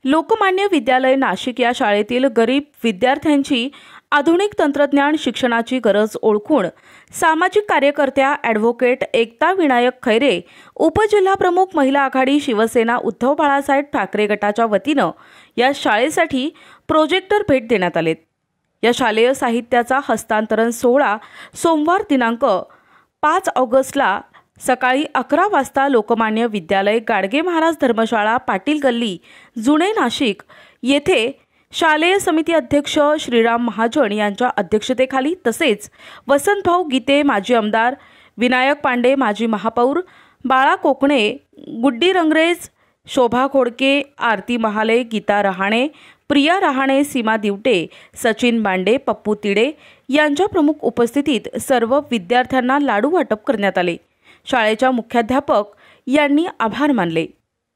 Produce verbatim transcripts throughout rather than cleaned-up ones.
लोकमान्य विद्यालय नाशिक या शाळेतील गरीब विद्यार्थ्यांची आधुनिक तंत्रज्ञान शिक्षणाची गरज ओळखून सामाजिक कार्यकर्त्या ॲडव्होकेट एकता विनायक खैरे, उपजिल्हाप्रमुख महिला आघाडी शिवसेना उद्धव बाळासाहेब ठाकरे गटाच्या वतीनं या शाळेसाठी प्रोजेक्टर भेट देण्यात आले। या शालेय साहित्याचा हस्तांतरण सोहळा सोमवार दिनांक पाच ऑगस्टला सकाळी अकरा वाजता लोकमान्य विद्यालय गाडगे महाराज धर्मशाळा पाटील गल्ली जुने नाशिक येथे शालेय समिती अध्यक्ष श्रीराम महाजन यांच्या अध्यक्षतेखाली तसेच वसंतभाऊ गीते माजी आमदार, विनायक पांडे माजी महापौर, बाळा कोकणे, गुड्डी रंगरेज, शोभा खोडके, आरती महाले, गीता रहाणे, प्रिया रहाणे, सीमा दिवटे, सचिन बांडे, पप्पू तिडे यांच्या प्रमुख उपस्थितीत सर्व विद्यार्थ्यांना लाडू वाटप करण्यात आले। शाळेच्या मुख्याध्यापक यांनी आभार मानले।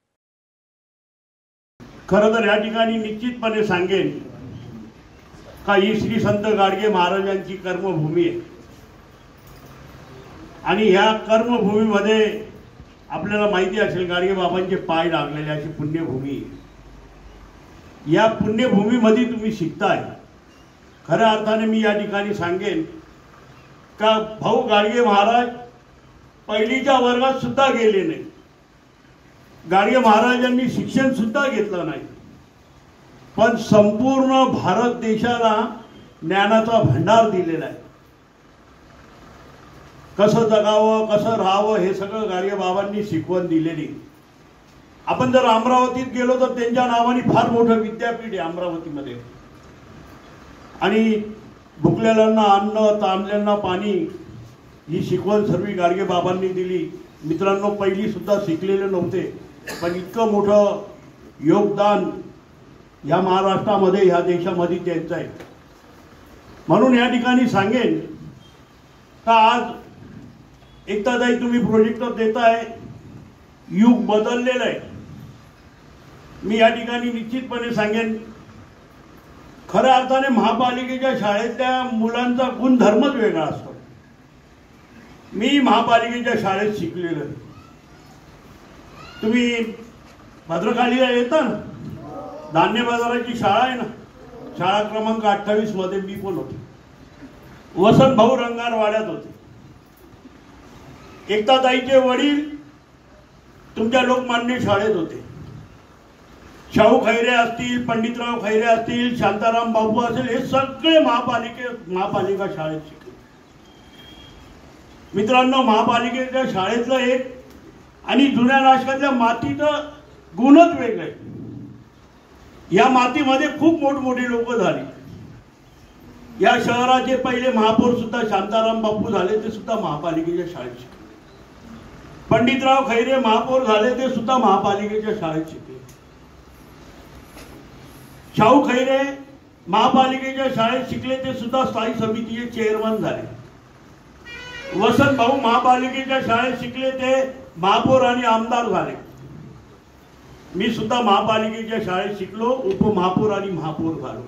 खरं तर या ठिकाणी निश्चितपणे सांगेन का ही श्री संत गाडगे महाराजांची कर्मभूमी आहे आणि ह्या कर्मभूमीमध्ये आपल्याला माहिती असेल गाडगे बाबांचे पाय लागलेले अशी पुण्यभूमी आहे। या पुण्यभूमीमध्ये तुम्ही शिकताय। खऱ्या अर्थाने मी या ठिकाणी सांगेन का भाऊ गाडगे महाराज पहिलीच्या वर्गात सुद्धा गेले नाही। गाडगे महाराजांनी शिक्षण सुद्धा घेतलं नाही, पण संपूर्ण भारत देशाला ज्ञानाचा भंडार दिलेला आहे। कसं जगावं, कसं राहावं हे सगळं गाडगे बाबांनी शिकवण दिलेली। आपण जर अमरावतीत गेलो तर त्यांच्या नावाने फार मोठं विद्यापीठ आहे अमरावतीमध्ये आणि भुकलेल्यांना अन्न, तांबलेल्यांना पाणी ही शिकवण सर्व गाडगे बाबांनी दिली। मित्रांनो, पहिली सुद्धा शिकलेले नव्हते, पण इतकं मोठं योगदान या महाराष्ट्रामध्ये या देशामध्ये त्यांचं आहे। म्हणून या ठिकाणी सांगेन का आज एकताताई तुम्ही प्रोजेक्टर देताय, युग बदललेलं आहे। मी या ठिकाणी निश्चितपणे सांगेन खऱ्या अर्थाने महापालिकेच्या शाळेतल्या मुलांचा गुणधर्मच वेगळा असतो। मी महापालिकेच्या शाळेत शिकलेलो आहे। तुम्ही भद्रकालीला येता ना, धान्य बाजाराची शाळा आहे ना, शाळा क्रमांक अठ्ठावीस मध्ये मी पण होतो। वसंत भाऊ रंगारवाड्यात होते। एकताताईचे वडील तुमच्या लोकमान्य शाळेत होते। शाहू खैरे असतील, पंडितराव खैरे असतील, शांताराम बाबू असेल, हे सगळे महापालिके महापालिका शाळेत शिकले। मित्रांनो, महापालिकेच्या शाळेतलं एक आणि जुन्या नाशकातल्या मातीचं गुणच वेगळं आहे। या मातीमध्ये खूप मोठमोठी लोक झाली। या शहराचे पहिले महापौर सुद्धा शांताराम बापू झाले, ते सुद्धा महापालिकेच्या शाळेत शिकले। पंडितराव खैरे महापौर झाले, ते सुद्धा महापालिकेच्या शाळेत शिकले। शाहू खैरे महापालिकेच्या शाळेत शिकले, ते सुद्धा स्थायी समितीचे चेअरमन झाले। वसंत भाऊ महापालिकेच्या शाळेत शिकले, ते महापौर आणि आमदार झाले। मी सुद्धा महापालिकेच्या शाळेत शिकलो, उपमहापौर आणि महापौर झालो।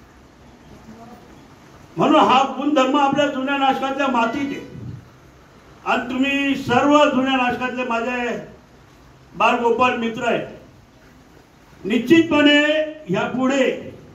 म्हणून हा गुणधर्म आपल्या जुन्या नाशकातल्या मातीत आहे। आणि तुम्ही सर्व जुन्या नाशकातले माझे बाळगोपाल मित्र आहेत। निश्चितपणे या पुढे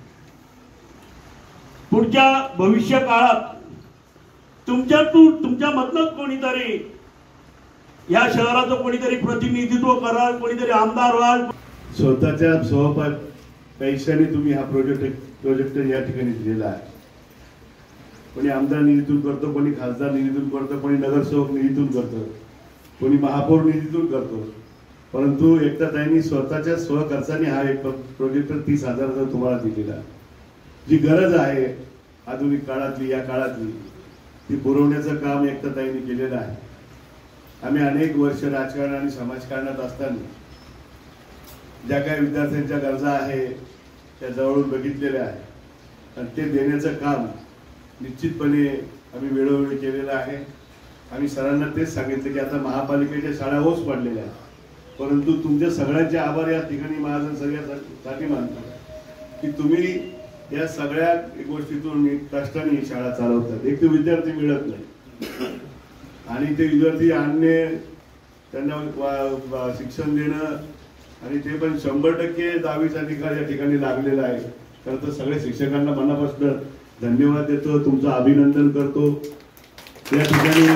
पुढच्या भविष्य काळात तुमच्यातून तुमच्या मधलं कोणीतरी या शहराचं कोणीतरी प्रतिनिधित्व कराल, कोणीतरी आमदार व्हाल। स्वतःच्या स्वतः पैशाने तुम्ही हा प्रोजेक्ट प्रोजेक्ट या ठिकाणी दिलेला आहे। कोणी आमदार निधीतून करतो, कोणी खासदार निधीतून करतो, कोणी नगरसेवक निधीतून करतो, कोणी महापौर निधीतून करतो, परंतु एकताताईंनी स्वतःच्या स्वखर्चाने हा एक प्रोजेक्टर तीस हजाराचा तुम्हाला दिलेला आहे। जी गरज आहे आधुनिक काळातली, या काळातली, ती पुरवण्याचं काम एकताताईंनी केलेलं आहे। आम्ही अनेक वर्ष राजकारण आणि समाजकारणात असताना ज्या काही विद्यार्थ्यांच्या गरजा आहे त्या जवळून बघितलेल्या आहे आणि ते देण्याचं काम निश्चितपणे आम्ही वेळोवेळी केलेलं आहे। आम्ही सरांना तेच सांगितलं की आता महापालिकेच्या शाळा ओस पडलेल्या आहेत, परंतु तुमच्या सगळ्यांचे आभार या ठिकाणी महाजन सगळ्यासाठी मानतो की तुम्ही या सगळ्या गोष्टीतून कष्टाने ही शाळा चालवतात। एक तर विद्यार्थी मिळत नाही आणि ते विद्यार्थी आणणे, त्यांना शिक्षण देणं आणि ते पण शंभर टक्के दहावीचा निकाल या ठिकाणी लागलेला आहे. खरं तर सगळ्या शिक्षकांना मनापासून धन्यवाद देतो, तुमचं अभिनंदन करतो. या ठिकाणी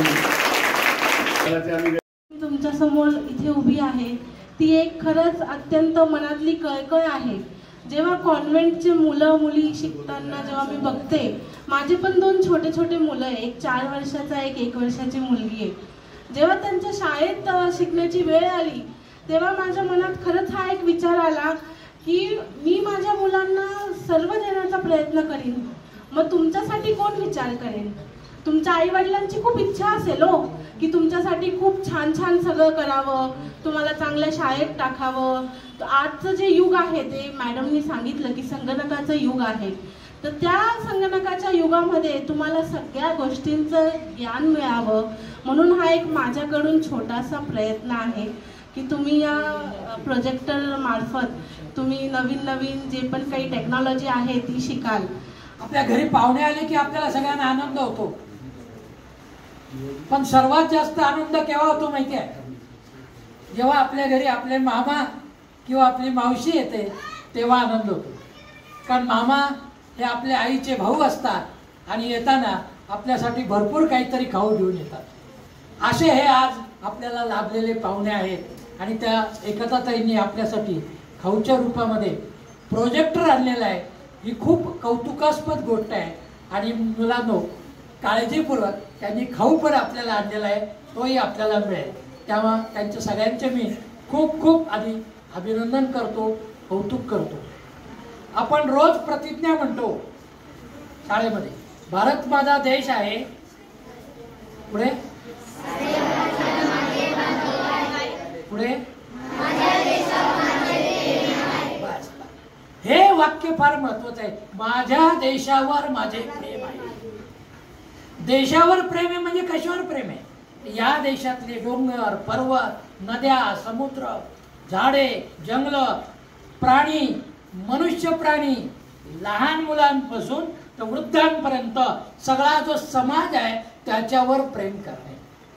तुमच्या समोर इथे उभी आहे ती एक खरंच अत्यंत मनातली कळकळ आहे. जेव्हा कॉन्व्हेंटचे मुलं मुली शिकताना जेव्हा मी बघते, माझे पण दोन छोटे छोटे मुलं आहे, एक चार वर्षाचा एक एक वर्षाची मुलगी आहे. जेव्हा त्यांच्या शाळेत शिकण्याची वेळ आली तेव्हा माझ्या मनात खरंच हा एक विचार आला की मी माझ्या मुलांना सर्व देण्याचा प्रयत्न करीन, मग तुमच्यासाठी कोण विचार करेन? तुमच्या आई वडिलांची खूप इच्छा असेल हो की तुमच्यासाठी खूप छान छान सगळं करावं, तुम्हाला चांगल्या शाळेत टाकावं. आजचं जे युग आहे ते मॅडमनी सांगितलं की संगणकाचं युग आहे, तर त्या संगणकाच्या युगामध्ये तुम्हाला सगळ्या गोष्टींचं ज्ञान मिळावं म्हणून हा एक माझ्याकडून छोटासा प्रयत्न आहे की तुम्ही या प्रोजेक्टर मार्फत तुम्ही नवीन नवीन जे पण काही टेक्नॉलॉजी आहे ती शिकाल. आपल्या घरी पाहुणे आले की आपल्याला सगळ्यांना आनंद होतो, पण सर्वात जास्त आनंद केव्हा होतो माहिती आहे? जेव्हा आपल्या घरी आपले मामा किंवा आपली मावशी येते तेव्हा आनंद होतो. कारण मामा हे आपल्या आईचे भाऊ असतात आणि येताना आपल्यासाठी भरपूर काहीतरी खाऊ घेऊन येतात. असे हे आज आपल्याला लाभलेले पाहुणे आहेत आणि त्या एकताताईंनी आपल्यासाठी खाऊच्या रूपामध्ये प्रोजेक्टर आणलेला आहे. ही खूप कौतुकास्पद गोष्ट आहे आणि मुलांनो काळजीपूर्वक त्यांनी खाऊ पण आपल्याला आणलेला आहे, तोही आपल्याला मिळेल. तेव्हा त्यांच्या सगळ्यांचे मी खूप खूप आधी अभिनंदन करतो, कौतुक करतो. आपण रोज प्रतिज्ञा म्हणतो शाळेमध्ये, भारत माझा देश आहे, पुढे पुढे बस. हे वाक्य फार महत्वाचं आहे. माझ्या देशावर माझे प्रेम आहे. देशावर प्रेम आहे म्हणजे कशावर प्रेम आहे? या देशातले डोंगर, पर्वत, नद्या, समुद्र, झाडे, जंगल, प्राणी, मनुष्य प्राणी, लहान मुलांपासून तर वृद्धांपर्यंत सगळा जो समाज आहे त्याच्यावर प्रेम करणे.